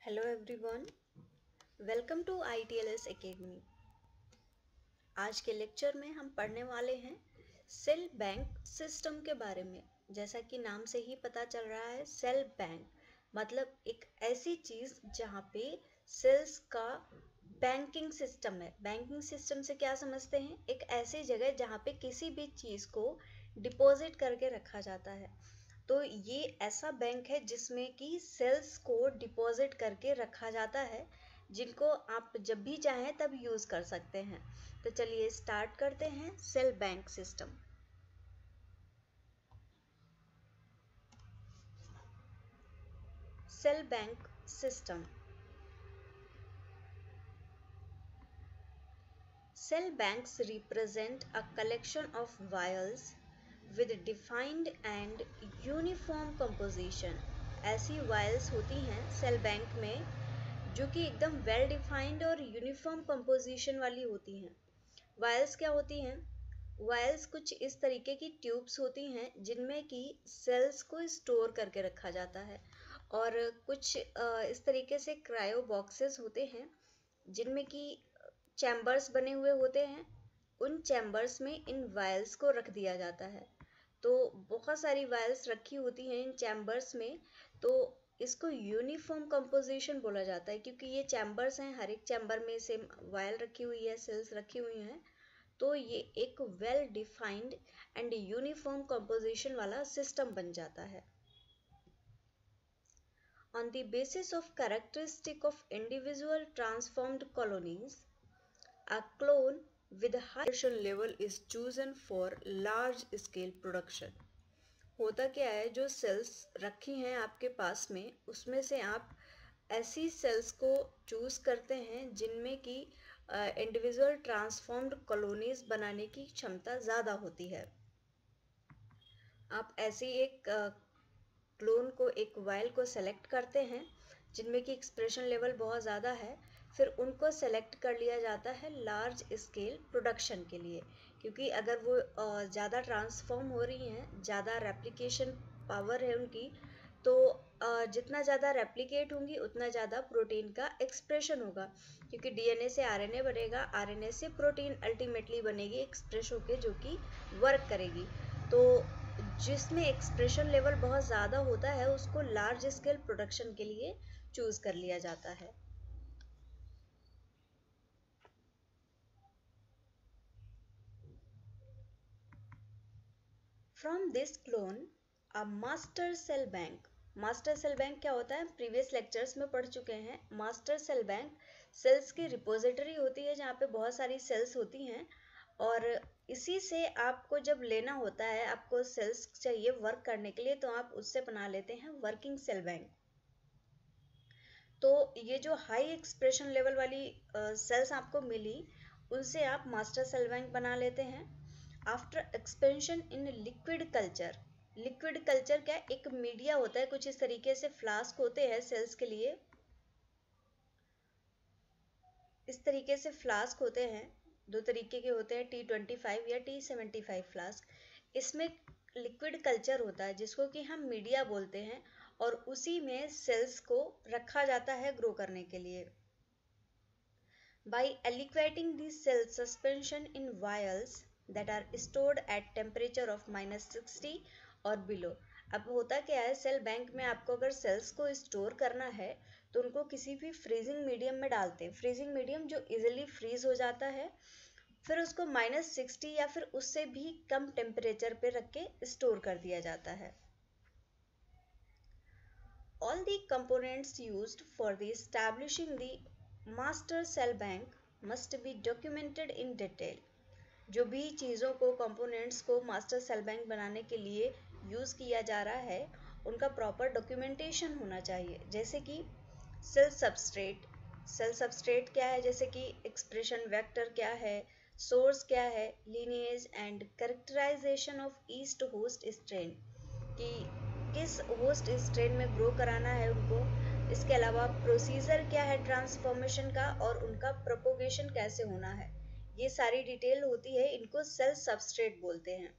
Hello everyone, welcome to ITLS academy. आज के lecture में हम पढ़ने वाले हैं सेल बैंक सिस्टम के बारे में। जैसा कि नाम से ही पता चल रहा है, सेल बैंक मतलब एक ऐसी चीज़ जहाँ पे सेल्स का बैंकिंग सिस्टम है। बैंकिंग सिस्टम से क्या समझते हैं? एक ऐसी जगह जहाँ पे किसी भी चीज़ को डिपॉजिट करके रखा जाता है। तो ये ऐसा बैंक है जिसमें कि सेल्स को डिपॉजिट करके रखा जाता है, जिनको आप जब भी चाहें तब यूज़ कर सकते हैं। तो चलिए स्टार्ट करते हैं cell bank system. Cell bank system. Cell banks represent a collection of vials with defined and uniform composition। ऐसी vials होती हैं सेल बैंक में जो कि एकदम वेल डिफाइंड और यूनिफॉर्म कंपोजिशन वाली होती हैं। वायल्स क्या होती हैं? वायल्स कुछ इस तरीके की ट्यूब्स होती हैं जिनमें कि सेल्स को स्टोर करके रखा जाता है, और कुछ इस तरीके से क्रायो बॉक्सेस होते हैं जिनमें कि चैम्बर्स बने हुए होते हैं। उन चैम्बर्स में इन वायल्स को रख दिया जाता है। तो बहुत सारी वायल्स रखी होती हैं इन चैम्बर्स में, तो इसको यूनिफॉर्म कंपोजिशन बोला जाता है, क्योंकि ये चैम्बर्स हैं, हर एक चैम्बर में सेम वायल रखी हुई है, सेल्स रखी हुई हैं। तो ये एक well defined and uniform composition वाला सिस्टम बन जाता है। On the basis of characteristic of individual transformed colonies, a clone with a high production level is chosen for large scale production। होता क्या है, जो सेल्स रखी हैं आपके पास में, उसमें से आप ऐसी सेल्स को चूज करते हैं जिनमें कि इंडिविजुअल ट्रांसफॉर्म्ड कॉलोनीज बनाने की क्षमता ज़्यादा होती है। आप ऐसी एक क्लोन को, एक वायल को सेलेक्ट करते हैं जिनमें कि एक्सप्रेशन लेवल बहुत ज़्यादा है, फिर उनको सेलेक्ट कर लिया जाता है लार्ज स्केल प्रोडक्शन के लिए। क्योंकि अगर वो ज़्यादा ट्रांसफॉर्म हो रही हैं, ज़्यादा रेप्लिकेशन पावर है उनकी, तो जितना ज़्यादा रेप्लिकेट होंगी उतना ज़्यादा प्रोटीन का एक्सप्रेशन होगा। क्योंकि DNA से RNA बनेगा, RNA से प्रोटीन अल्टीमेटली बनेगी एक्सप्रेस होके, जो कि वर्क करेगी। तो जिसमें एक्सप्रेशन लेवल बहुत ज़्यादा होता है उसको लार्ज स्केल प्रोडक्शन के लिए चूज कर लिया जाता है। From this clone a master cell bank. Master cell bank क्या होता है, प्रीवियस लेक्चर्स में पढ़ चुके हैं। मास्टर सेल बैंक सेल्स की रिपोजिटरी होती है जहाँ पे बहुत सारी सेल्स होती हैं, और इसी से आपको जब लेना होता है, आपको सेल्स चाहिए वर्क करने के लिए, तो आप उससे बना लेते हैं वर्किंग सेल बैंक। तो ये जो हाई एक्सप्रेशन लेवल वाली सेल्स आपको मिली, उनसे आप मास्टर सेल बैंक बना लेते हैं। After expansion in liquid culture. Liquid culture क्या, एक मीडिया होता है, कुछ इस तरीके से फ्लास्क होते हैं सेल्स के लिए, इस तरीके से फ्लास्क होते हैं, दो तरीके के होते हैं, T25 या T75 फ्लास्क। इसमें लिक्विड कल्चर होता है जिसको कि हम मीडिया बोलते हैं, और उसी में सेल्स को रखा जाता है ग्रो करने के लिए। By aliquating the cell suspension in vials that are stored at temperature of -60 और below। अब होता क्या है, सेल बैंक में आपको अगर सेल्स को स्टोर करना है तो उनको किसी भी फ्रीजिंग मीडियम में डालते हैं, फ्रीजिंग मीडियम जो इजिली फ्रीज हो जाता है, फिर उसको -60 या फिर उससे भी कम टेम्परेचर पे रख के स्टोर कर दिया जाता है। All the components used for the establishing the master cell bank must be documented in detail। जो भी चीज़ों को, कंपोनेंट्स को मास्टर सेल बैंक बनाने के लिए यूज़ किया जा रहा है, उनका प्रॉपर डॉक्यूमेंटेशन होना चाहिए। जैसे कि सेल सबस्ट्रेट। सेल सबस्ट्रेट क्या है, जैसे कि एक्सप्रेशन वेक्टर क्या है, सोर्स क्या है, lineage and characterization of yeast host strain, कि किस होस्ट स्ट्रेन में ग्रो कराना है उनको। इसके अलावा प्रोसीजर क्या है ट्रांसफॉर्मेशन का, और उनका प्रोपोगेशन कैसे होना है, ये सारी डिटेल होती है, इनको सेल सबस्ट्रेट बोलते हैं।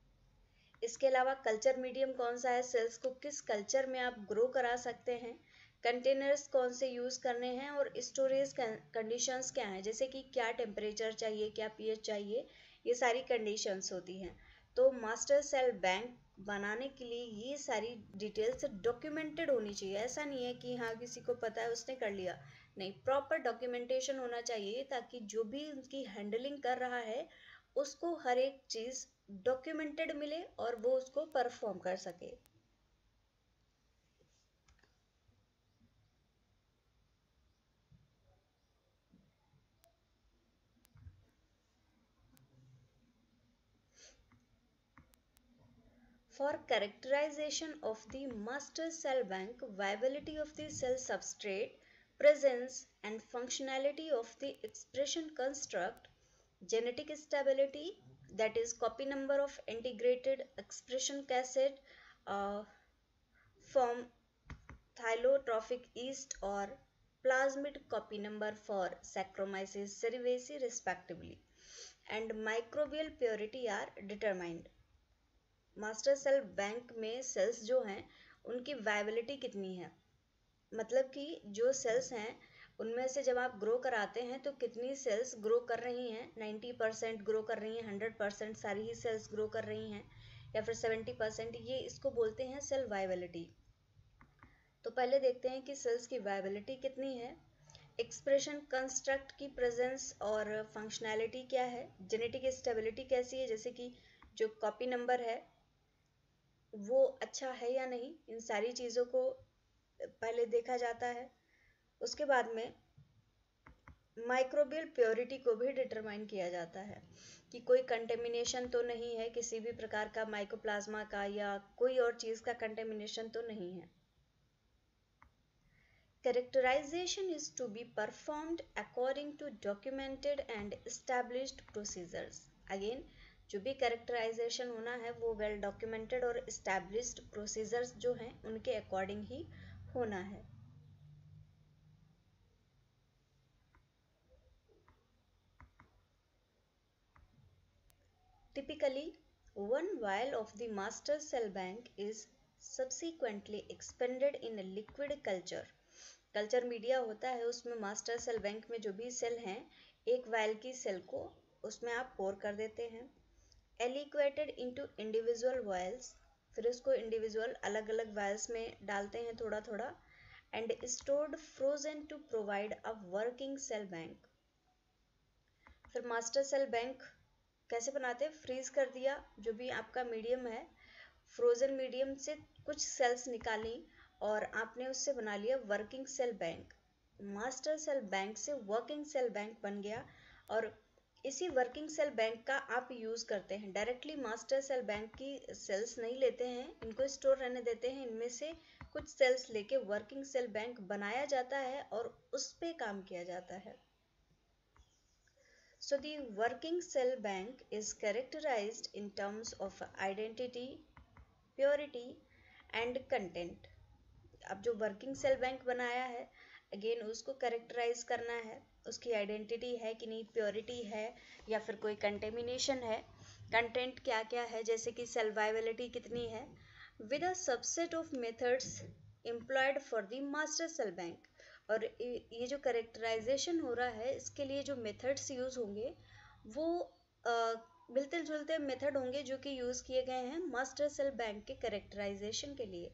इसके अलावा कल्चर मीडियम कौन सा है, सेल्स को किस कल्चर में आप ग्रो करा सकते हैं, कंटेनर्स कौन से यूज़ करने हैं और स्टोरेज कंडीशंस क्या हैं, जैसे कि क्या टेम्परेचर चाहिए, क्या पीएच चाहिए, ये सारी कंडीशंस होती हैं। तो मास्टर सेल बैंक बनाने के लिए ये सारी डिटेल्स डॉक्यूमेंटेड होनी चाहिए। ऐसा नहीं है कि हाँ किसी को पता है उसने कर लिया, नहीं, प्रॉपर डॉक्यूमेंटेशन होना चाहिए ताकि जो भी उनकी हैंडलिंग कर रहा है उसको हर एक चीज़ डॉक्यूमेंटेड मिले और वो उसको परफॉर्म कर सके। For characterization of the master cell bank, viability of the cell substrate, presence and functionality of the expression construct, genetic stability, that is copy number of integrated expression cassette from thylotrophic yeast or plasmid copy number for Saccharomyces cerevisiae respectively, and microbial purity are determined. Master cell bank में cells जो हैं उनकी viability कितनी है, मतलब कि जो sales हैं उनमें से जब आप ग्रो कराते हैं तो कितनी सेल्स ग्रो कर रही हैं, 90% ग्रो कर रही हैं, 100% सारी ही सेल्स ग्रो कर रही हैं, या फिर 70%, ये इसको बोलते हैं सेल वायबिलिटी। तो पहले देखते हैं कि सेल्स की वायबिलिटी कितनी है, एक्सप्रेशन कंस्ट्रक्ट की प्रेजेंस और फंक्शनैलिटी क्या है, जेनेटिक स्टेबिलिटी कैसी है, जैसे कि जो कॉपी नंबर है वो अच्छा है या नहीं, इन सारी चीज़ों को पहले देखा जाता है। उसके बाद में माइक्रोबियल प्योरिटी को भी डिटरमाइन किया जाता है कि कोई कंटेमिनेशन तो नहीं है, किसी भी प्रकार का माइकोप्लाज्मा का या कोई और चीज़ का कंटेमिनेशन तो नहीं है। Characterization is to be performed according to documented and established procedures. Again, जो भी कैरेक्टराइजेशन होना है वो वेल डॉक्यूमेंटेड और एस्टैब्लिश्ड प्रोसीजर्स जो हैं उनके अकॉर्डिंग ही होना है। Typically, one vial of the master cell bank is subsequently expanded in a liquid culture. Culture media होता है, उसमें मास्टर सेल बैंक में जो भी सेल हैं, एक वायल की सेल को उसमें आप पोर कर देते हैं, एलिक्वेटेड इनटू इंडिविजुअल वायल्स, फिर उसको इंडिविजुअल अलग अलग वायल्स में डालते हैं थोड़ा थोड़ा, and stored frozen to provide a working cell bank. फिर मास्टर सेल बैंक कैसे बनाते हैं, फ्रीज कर दिया जो भी आपका मीडियम है, फ्रोजन मीडियम से कुछ सेल्स निकाली और आपने उससे बना लिया working cell bank. Master cell bank से वर्किंग सेल बैंक बन गया और इसी वर्किंग सेल बैंक का आप यूज़ करते हैं। डायरेक्टली मास्टर सेल बैंक की सेल्स नहीं लेते हैं, इनको स्टोर रहने देते हैं, इनमें से कुछ सेल्स लेके वर्किंग सेल बैंक बनाया जाता है और उस पे काम किया जाता है। So the working cell bank is characterized in terms of identity, purity and content. अब जो वर्किंग सेल बैंक बनाया है अगेन उसको करेक्टराइज करना है, उसकी आइडेंटिटी है कि नहीं, प्योरिटी है या फिर कोई कंटेमिनेशन है, कंटेंट क्या क्या है, जैसे कि सेल वायबिलिटी कितनी है, with a subset of methods employed for the master cell bank. और ये जो करेक्टराइजेशन हो रहा है इसके लिए जो मेथड्स यूज़ होंगे वो मिलते जुलते मेथड होंगे जो कि यूज़ किए गए हैं मास्टर सेल बैंक के करेक्टराइजेशन के लिए।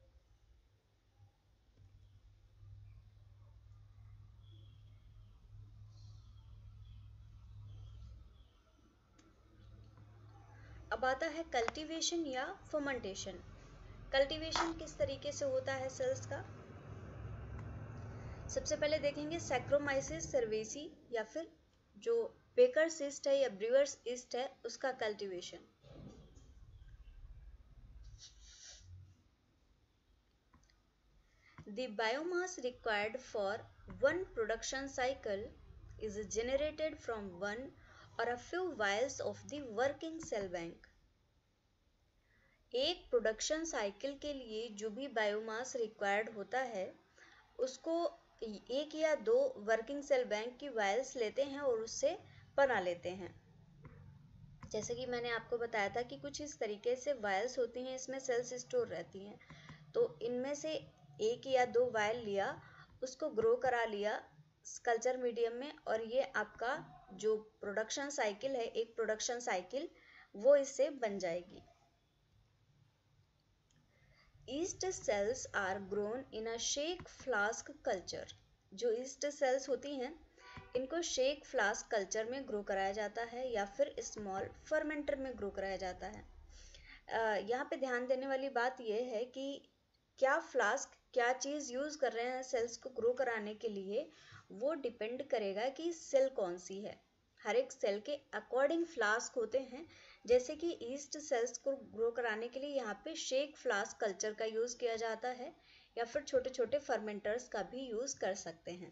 अब आता है कल्टीवेशन या फर्मेंटेशन। कल्टीवेशन किस तरीके से होता है सेल्स का, सबसे पहले देखेंगे सैक्रोमाइसिस सर्वेसी या फिर जो बेकर्स यीस्ट है या ब्रूअर्स यीस्ट है उसका cultivation. The biomass required for one production cycle is generated from one or a few vials of the working cell bank. एक प्रोडक्शन साइकिल के लिए जो भी बायोमास रिक्वायर्ड होता है उसको एक या दो वर्किंग सेल बैंक की वायल्स लेते हैं और उससे बना लेते हैं। जैसे कि मैंने आपको बताया था कि कुछ इस तरीके से वायल्स होती हैं, इसमें सेल्स स्टोर रहती हैं, तो इनमें से एक या दो वायल लिया, उसको ग्रो करा लिया कल्चर मीडियम में, और ये आपका जो प्रोडक्शन साइकिल है, एक प्रोडक्शन साइकिल, वो इससे बन जाएगी। Yeast cells are grown in a shake flask culture. जो ईस्ट सेल्स होती हैं, इनको शेक फ्लास्क कल्चर में ग्रो कराया जाता है या फिर स्मॉल फर्मेंटर में ग्रो कराया जाता है। यहाँ पे ध्यान देने वाली बात यह है कि क्या फ्लास्क, क्या चीज़ यूज़ कर रहे हैं सेल्स को ग्रो कराने के लिए, वो डिपेंड करेगा कि सेल कौन सी है। हर एक सेल के अकॉर्डिंग फ्लास्क होते हैं। जैसे कि ईस्ट सेल्स को ग्रो कराने के लिए यहाँ पे शेक फ्लास्क कल्चर का यूज़ किया जाता है, या फिर छोटे छोटे फर्मेंटर्स का भी यूज़ कर सकते हैं।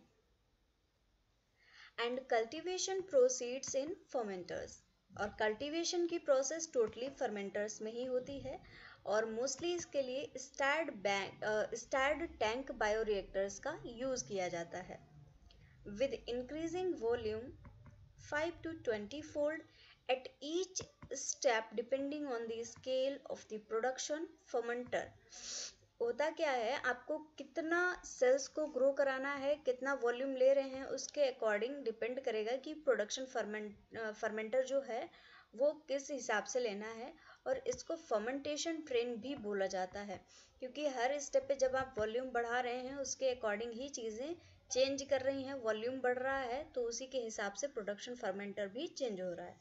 And cultivation proceeds in fermenters. और कल्टीवेशन की प्रोसेस टोटली फर्मेंटर्स में ही होती है, और मोस्टली इसके लिए स्टैर्ड टैंक बायोरिएक्टर्स का यूज़ किया जाता है। With increasing volume 5 to 20 fold at each step depending on the scale of the production fermenter। होता क्या है, आपको कितना सेल्स को ग्रो कराना है, कितना वॉल्यूम ले रहे हैं, उसके अकॉर्डिंग डिपेंड करेगा कि प्रोडक्शन फर्मेंटर जो है वो किस हिसाब से लेना है। और इसको फर्मेंटेशन ट्रेन भी बोला जाता है, क्योंकि हर स्टेप पे जब आप वॉल्यूम बढ़ा रहे हैं उसके अकॉर्डिंग ही चीज़ें चेंज कर रही हैं। वॉल्यूम बढ़ रहा है तो उसी के हिसाब से प्रोडक्शन फर्मेंटर भी चेंज हो रहा है।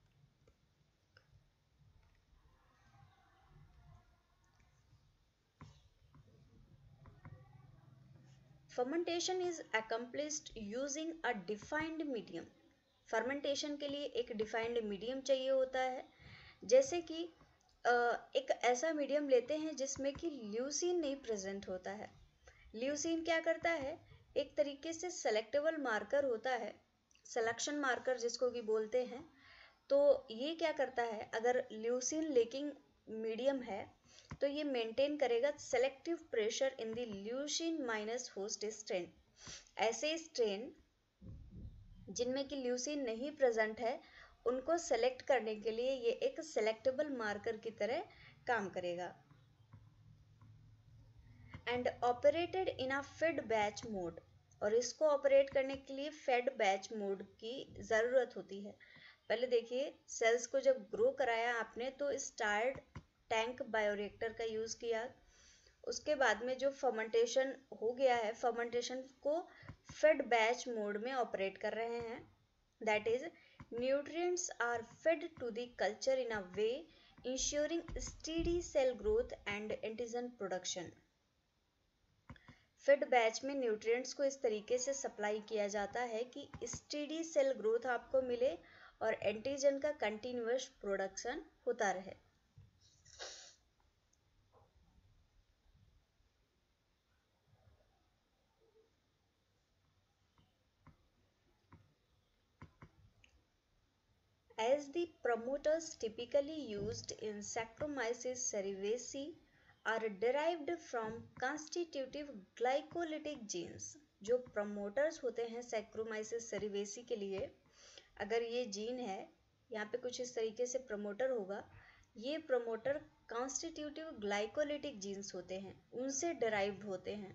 Fermentation is accomplished using a defined medium. Fermentation के लिए एक डिफाइंड मीडियम चाहिए होता है। जैसे कि एक ऐसा मीडियम लेते हैं जिसमें कि ल्यूसीन नहीं प्रेजेंट होता है। ल्यूसीन क्या करता है, एक तरीके से सेलेक्टेबल मार्कर होता है, सिलेक्शन मार्कर जिसको कि बोलते हैं। तो ये क्या करता है, अगर ल्यूसीन लेकिंग मीडियम है तो ये मेंटेन करेगा selective pressure in the leucine minus host strain. ऐसे स्ट्रेन जिनमें कि ल्यूसीन नहीं प्रेजेंट है, उनको सेलेक्ट करने के लिए ये एक सेलेक्टेबल मार्कर की तरह काम करेगा। And operated in a fed batch mode. और इसको ऑपरेट करने के लिए फेड बैच मोड की ज़रूरत होती है। पहले देखिए, सेल्स को जब ग्रो कराया आपने तो स्टार्ड टैंक बायोरिएक्टर का यूज़ किया। उसके बाद में जो फर्मेंटेशन हो गया है, फर्मेंटेशन को फेड बैच मोड में ऑपरेट कर रहे हैं। That is nutrients are fed to the culture in a way ensuring steady cell growth and antigen production. Fed batch में न्यूट्रिएंट्स को इस तरीके से सप्लाई किया जाता है कि स्टेडी सेल ग्रोथ आपको मिले और एंटीजन का कंटिन्यूअस प्रोडक्शन होता रहे। As the promoters typically used in Saccharomyces cerevisiae are derived from constitutive glycolytic genes। जो प्रमोटर्स होते हैं Saccharomyces cerevisiae के लिए, अगर ये जीन है, यहाँ पे कुछ इस तरीके से प्रमोटर होगा, ये प्रमोटर कॉन्स्टिट्यूटिव ग्लाइकोलिटिक जीन्स होते हैं, उनसे डिराइव्ड होते हैं।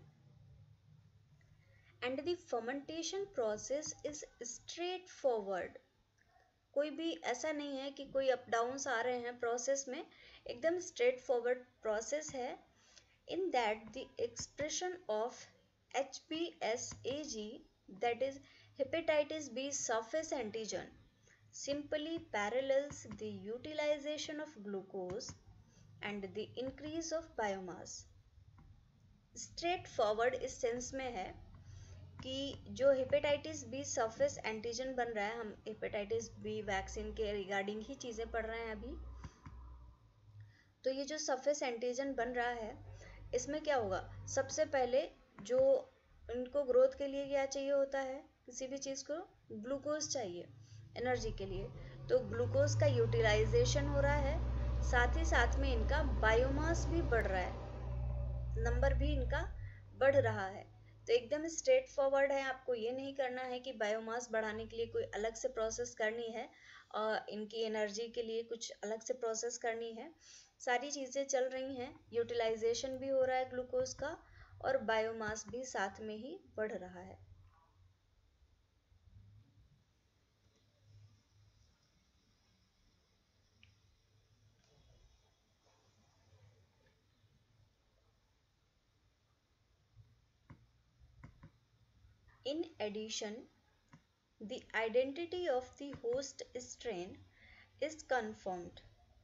And the fermentation process is straightforward. कोई भी ऐसा नहीं है कि कोई अप डाउन्स आ रहे हैं प्रोसेस में, एकदम स्ट्रेट फॉरवर्ड प्रोसेस है। In that the expression of HBsAg, that is hepatitis B surface antigen, simply parallels the utilization of glucose and the increase of biomass। Straightforward इस sense में है कि जो हेपेटाइटिस बी सरफेस एंटीजन बन रहा है, हम हेपेटाइटिस बी वैक्सीन के रिगार्डिंग ही चीज़ें पढ़ रहे हैं अभी, तो ये जो सरफेस एंटीजन बन रहा है, इसमें क्या होगा, सबसे पहले जो इनको ग्रोथ के लिए क्या चाहिए होता है, किसी भी चीज़ को ग्लूकोज चाहिए एनर्जी के लिए। तो ग्लूकोज का यूटिलाइजेशन हो रहा है, साथ ही साथ में इनका बायोमास भी बढ़ रहा है, नंबर भी इनका बढ़ रहा है। तो एकदम स्ट्रेट फॉरवर्ड है, आपको ये नहीं करना है कि बायोमास बढ़ाने के लिए कोई अलग से प्रोसेस करनी है और इनकी एनर्जी के लिए कुछ अलग से प्रोसेस करनी है। सारी चीज़ें चल रही हैं, यूटिलाइजेशन भी हो रहा है ग्लूकोज का और बायोमास भी साथ में ही बढ़ रहा है। In addition, the identity of the host strain is confirmed.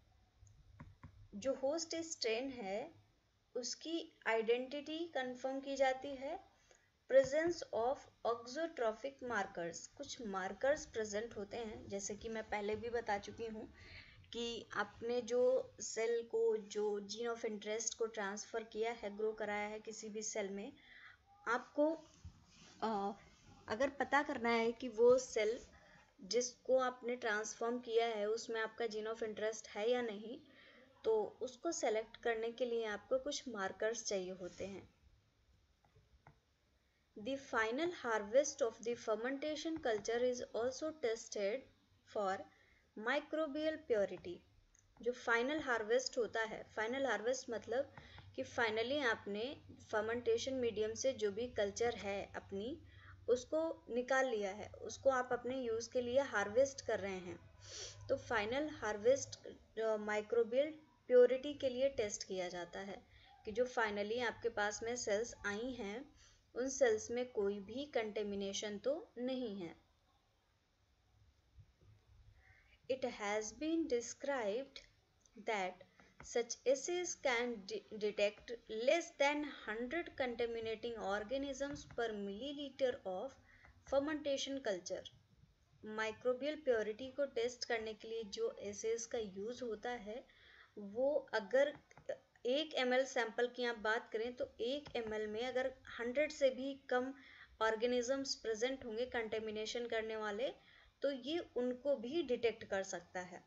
जो होस्ट स्ट्रेन है उसकी आइडेंटिटी कंफर्म की जाती है प्रेजेंस ऑफ ऑक्सोट्रॉफिक मार्कर्स। कुछ मार्कर्स प्रेजेंट होते हैं, जैसे कि मैं पहले भी बता चुकी हूँ कि आपने जो सेल को, जो जीन ऑफ इंटरेस्ट को ट्रांसफ़र किया है, ग्रो कराया है किसी भी सेल में, आपको अगर पता करना है कि वो सेल जिसको आपने ट्रांसफॉर्म किया है उसमें आपका जीन ऑफ इंटरेस्ट है या नहीं, तो उसको सेलेक्ट करने के लिए आपको कुछ मार्कर्स चाहिए होते हैं। The final harvest of the fermentation culture is also tested for microbial purity. जो फाइनल हार्वेस्ट होता है, फाइनल हार्वेस्ट मतलब कि फाइनली आपने फर्मेंटेशन मीडियम से जो भी कल्चर है अपनी, उसको निकाल लिया है, उसको आप अपने यूज़ के लिए हार्वेस्ट कर रहे हैं। तो फाइनल हार्वेस्ट माइक्रोबियल प्योरिटी के लिए टेस्ट किया जाता है कि जो फाइनली आपके पास में सेल्स आई हैं उन सेल्स में कोई भी कंटेमिनेशन तो नहीं है। It has been described that such assays can detect less than 100 contaminating organisms per milliliter of fermentation culture. Microbial purity को टेस्ट करने के लिए जो एसेस का यूज़ होता है, वो अगर 1 ml सैंपल की आप बात करें तो 1 ml में अगर 100 से भी कम ऑर्गेनिजम्स प्रेजेंट होंगे कंटेमिनेशन करने वाले, तो ये उनको भी डिटेक्ट कर सकता है।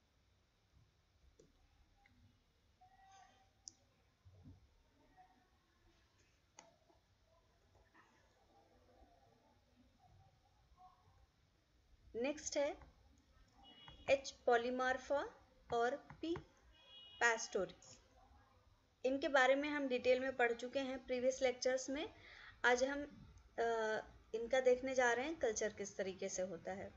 नेक्स्ट है H. पॉलीमार्फा और P. पैस्टोरिस। इनके बारे में हम डिटेल में पढ़ चुके हैं प्रीवियस लेक्चर्स में। आज हम इनका देखने जा रहे हैं कल्चर किस तरीके से होता है।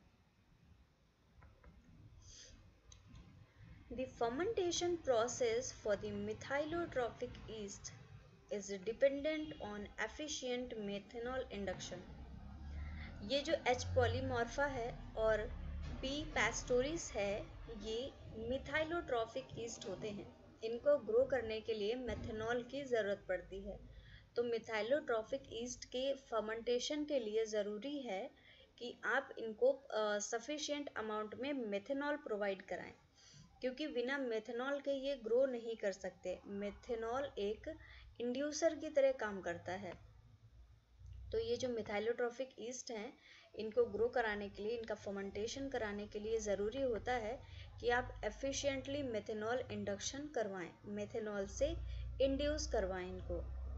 The fermentation process for the methylotrophic yeast is dependent on efficient methanol induction. ये जो H. पॉलीमॉर्फा है और P. पैस्टोरिस है, ये मिथाइलोट्रॉफिक ईस्ट होते हैं। इनको ग्रो करने के लिए मेथनॉल की ज़रूरत पड़ती है। तो मिथाइलोट्रॉफिक ईस्ट के फर्मेंटेशन के लिए ज़रूरी है कि आप इनको सफिशिएंट अमाउंट में मेथनॉल प्रोवाइड कराएं, क्योंकि बिना मेथनॉल के ये ग्रो नहीं कर सकते। मेथनॉल एक इंड्यूसर की तरह काम करता है। तो ये जो मिथाइलोट्रॉफिक ईस्ट हैं, इनको ग्रो कराने के लिए, इनका फर्मेंटेशन कराने के लिए ज़रूरी होता है कि आप एफिशिएंटली मेथनॉल इंडक्शन करवाएं, मेथनॉल से इंड्यूस करवाएं इनको।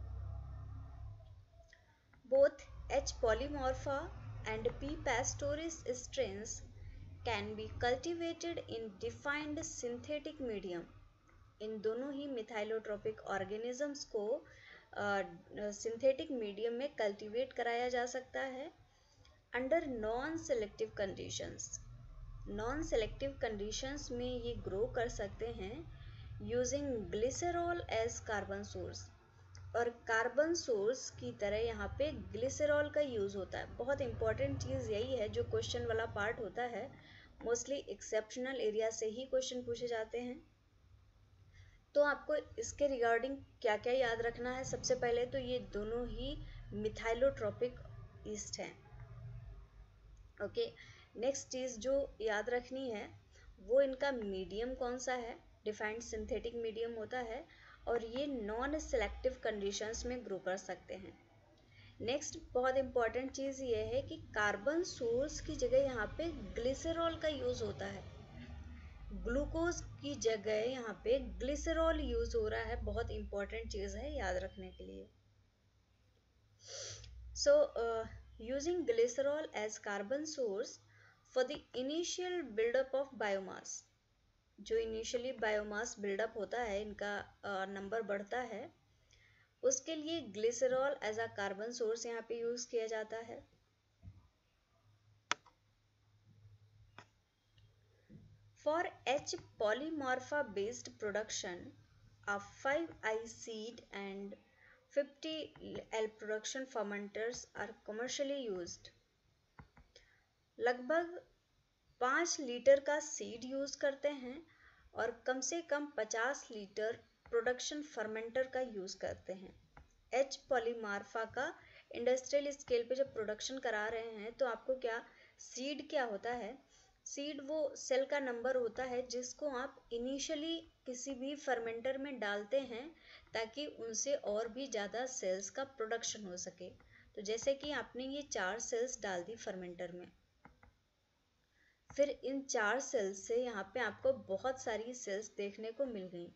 Both H. polymorpha and P. pastoris strains can be cultivated in defined synthetic medium. इन दोनों ही मिथाइलोट्रॉपिक ऑर्गेनिजम्स को सिंथेटिक मीडियम में कल्टीवेट कराया जा सकता है under non selective conditions. Non selective conditions में ये ग्रो कर सकते हैं using glycerol as carbon source, और कार्बन सोर्स की तरह यहाँ पे ग्लिसरॉल का यूज़ होता है। बहुत इंपॉर्टेंट चीज़ यही है, जो क्वेश्चन वाला पार्ट होता है मोस्टली एक्सेप्शनल एरिया से ही क्वेश्चन पूछे जाते हैं। तो आपको इसके रिगार्डिंग क्या क्या याद रखना है? सबसे पहले तो ये दोनों ही मिथाइलोट्रॉपिक ईस्ट हैं। ओके, नेक्स्ट चीज़ जो याद रखनी है वो इनका मीडियम कौन सा है, डिफाइंड सिंथेटिक मीडियम होता है, और ये नॉन सेलेक्टिव कंडीशंस में ग्रो कर सकते हैं। नेक्स्ट बहुत इंपॉर्टेंट चीज़ ये है कि कार्बन सोर्स की जगह यहाँ पे ग्लिसरॉल का यूज़ होता है। ग्लूकोज की जगह यहाँ पे ग्लिसरॉल यूज हो रहा है। बहुत इंपॉर्टेंट चीज़ है याद रखने के लिए। So using glycerol as carbon source for the initial buildup of biomass. जो इनिशियली बायोमास बिल्डअप होता है, इनका नंबर बढ़ता है, उसके लिए glycerol as a carbon source यहाँ पे यूज किया जाता है। For H polymorpha based production, a 5I seed and 50L production fermenters are commercially used. लगभग 5 लीटर का सीड यूज करते हैं और कम से कम 50 लीटर प्रोडक्शन फर्मेंटर का यूज करते हैं। एच पॉलीमार्फा का इंडस्ट्रियल स्केल पे जब प्रोडक्शन करा रहे हैं तो आपको क्या सीड क्या होता है, सीड वो सेल का नंबर होता है जिसको आप इनिशियली किसी भी फर्मेंटर में डालते हैं ताकि उनसे और भी ज़्यादा सेल्स का प्रोडक्शन हो सके। तो जैसे कि आपने ये 4 सेल्स डाल दी फर्मेंटर में, फिर इन 4 सेल्स से यहाँ पे आपको बहुत सारी सेल्स देखने को मिल गई।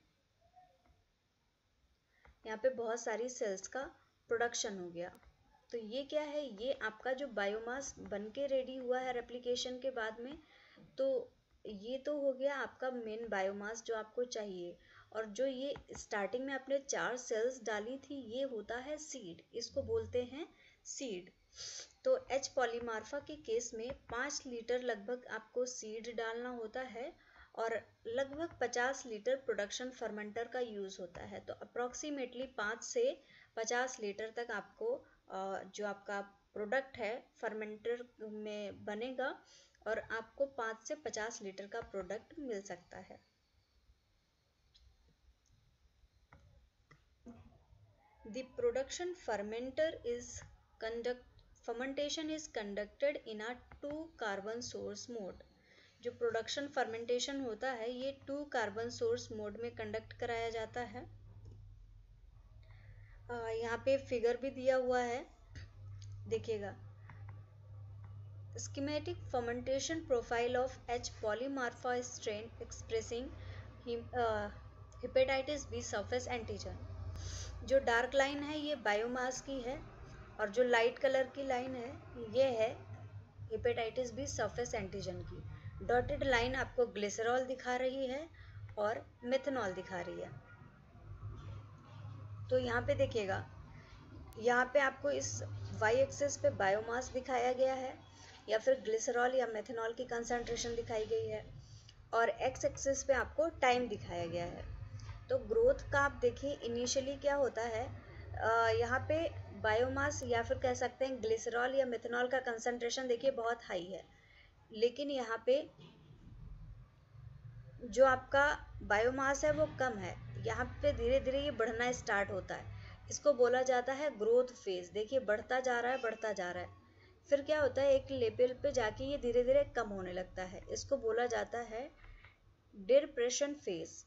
यहाँ पे बहुत सारी सेल्स का प्रोडक्शन हो गया। तो ये क्या है, ये आपका जो बायोमास बन के रेडी हुआ है रेप्लिकेशन के बाद में, तो ये तो हो गया आपका मेन बायोमास जो आपको चाहिए। और जो ये स्टार्टिंग में आपने 4 सेल्स डाली थी ये होता है सीड, इसको बोलते हैं सीड। तो एच पॉलीमार्फा के केस में 5 लीटर लगभग आपको सीड डालना होता है और लगभग 50 लीटर प्रोडक्शन फर्मेंटर का यूज होता है। तो अप्रॉक्सीमेटली 5 से 50 लीटर तक आपको जो आपका प्रोडक्ट है फर्मेंटर में बनेगा और आपको 5 से 50 लीटर का प्रोडक्ट मिल सकता है। The production fermenter is fermentation is conducted in a 2 carbon source mode। जो प्रोडक्शन फर्मेंटेशन होता है ये 2 कार्बन सोर्स मोड में कंडक्ट कराया जाता है। यहाँ पे फिगर भी दिया हुआ है, देखिएगा। Schematic fermentation profile of H polymorpha strain expressing hepatitis B surface antigen. जो डार्क लाइन है ये बायोमास की है और जो लाइट कलर की लाइन है ये है हेपेटाइटिस बी सरफेस एंटीजन की। डॉटेड लाइन आपको ग्लिसरॉल दिखा रही है और मेथनॉल दिखा रही है। तो यहाँ पे देखिएगा, यहाँ पे आपको इस वाई एक्सिस पे बायोमास दिखाया गया है या फिर ग्लिसरॉल या मेथनॉल की कंसंट्रेशन दिखाई गई है और एक्स एक्सिस पे आपको टाइम दिखाया गया है। तो ग्रोथ का आप देखिए इनिशियली क्या होता है, यहाँ पे बायोमास या फिर कह सकते हैं ग्लिसरॉल या मेथनॉल का कंसंट्रेशन देखिए बहुत हाई है, लेकिन यहाँ पे जो आपका बायोमास है वो कम है। यहाँ पे धीरे धीरे ये बढ़ना स्टार्ट होता है, इसको बोला जाता है ग्रोथ फेज। देखिए बढ़ता जा रहा है बढ़ता जा रहा है, फिर क्या होता है एक लेवल पे जाके ये धीरे धीरे कम होने लगता है, इसको बोला जाता है डिप्रेशन फेज।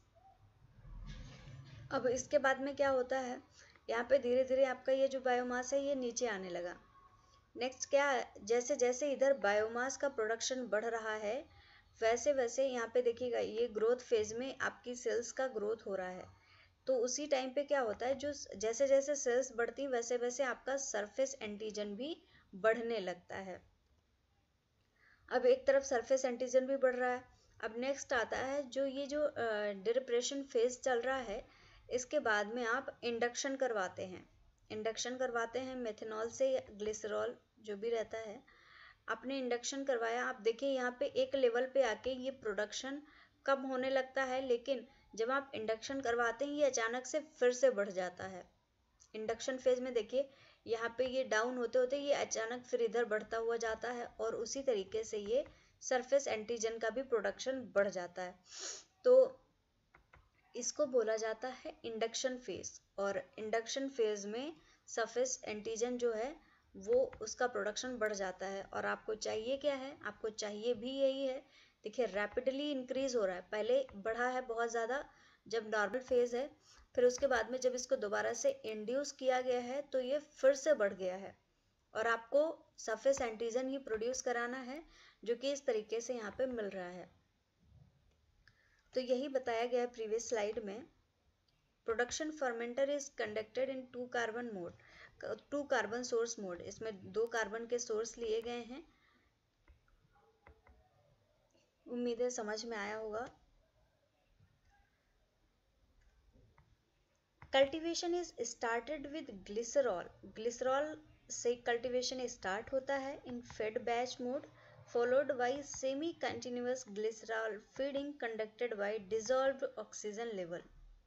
अब इसके बाद में क्या होता है, यहाँ पे धीरे धीरे आपका ये जो बायोमास है ये नीचे आने लगा। नेक्स्ट क्या है, जैसे जैसे इधर बायोमास का प्रोडक्शन बढ़ रहा है वैसे वैसे यहाँ पे देखिएगा ये ग्रोथ फेज में आपकी सेल्स का ग्रोथ हो रहा है। तो उसी टाइम पे क्या होता है, जो जैसे जैसे सेल्स बढ़ती वैसे वैसे आपका सरफेस एंटीजन भी बढ़ने लगता है। अब एक तरफ सरफेस एंटीजन भी बढ़ रहा है। अब नेक्स्ट आता है जो ये जो डिप्रेशन फेज चल रहा है, इसके बाद में आप इंडक्शन करवाते हैं। इंडक्शन करवाते हैं मेथनॉल से या ग्लिसरॉल जो भी रहता है, आपने इंडक्शन करवाया। आप देखिए यहाँ पे एक लेवल पे आके ये प्रोडक्शन कम होने लगता है, लेकिन जब आप इंडक्शन करवाते हैं ये अचानक से फिर से बढ़ जाता है। इंडक्शन फेज में देखिए यहाँ पे ये डाउन होते होते ये अचानक फिर इधर बढ़ता हुआ जाता है और उसी तरीके से ये सरफेस एंटीजन का भी प्रोडक्शन बढ़ जाता है। तो इसको बोला जाता है इंडक्शन फेज। और इंडक्शन फेज में सरफेस एंटीजन जो है वो उसका प्रोडक्शन बढ़ जाता है और आपको चाहिए क्या है, आपको चाहिए भी यही है। देखिए रैपिडली इंक्रीज हो रहा है, पहले बढ़ा है बहुत ज़्यादा जब नॉर्मल फेज है, फिर उसके बाद में जब इसको दोबारा से इंड्यूस किया गया है तो ये फिर से बढ़ गया है और आपको सरफेस एंटीजन ही प्रोड्यूस कराना है जो कि इस तरीके से यहाँ पे मिल रहा है। तो यही बताया गया है प्रीवियस स्लाइड में। Production fermenter is conducted in 2 carbon mode, 2 carbon source mode. इसमें 2 कार्बन के सोर्स लिए गए हैं। उम्मीद है समझ में आया होगा। Cultivation is started with glycerol. Glycerol से कल्टीवेशन स्टार्ट होता है in fed batch mode, followed by semi-continuous glycerol feeding conducted by dissolved oxygen level.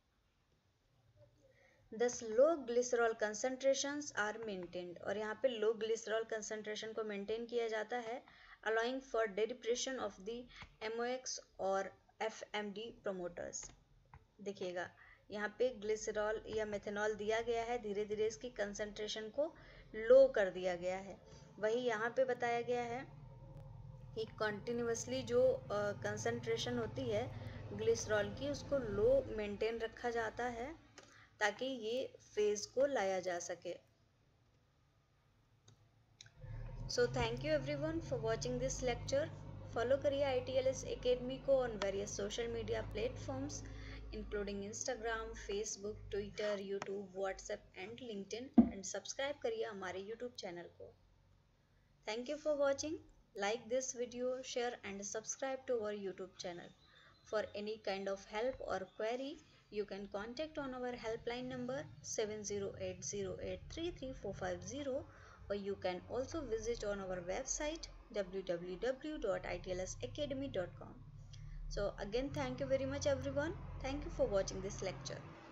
Thus low glycerol concentrations are maintained, और यहाँ पे low glycerol concentration को maintain किया जाता है, allowing for depression of the MOX और FMD promoters. देखिएगा यहाँ पे ग्लिसरॉल या मेथेनॉल दिया गया है, धीरे धीरे इसकी कंसंट्रेशन को लो कर दिया गया है। वही यहाँ पे बताया गया है कि कंटिन्यूसली जो कंसंट्रेशन होती है ग्लिसरॉल की उसको लो मेंटेन रखा जाता है ताकि ये फेज को लाया जा सके। So thank you everyone for watching this lecture. Follow करिए ITLS एकेडमी को on various social media platforms including Instagram, Facebook, Twitter, YouTube, WhatsApp and LinkedIn, and subscribe करिए हमारे यूट्यूब चैनल को। Thank you for watching. Like this video, share and subscribe to our YouTube channel. For any kind of help or query, you can contact on our helpline number 7080833450, or you can also visit on our website www.itlsacademy.com. So again, thank you very much everyone. Thank you for watching this lecture.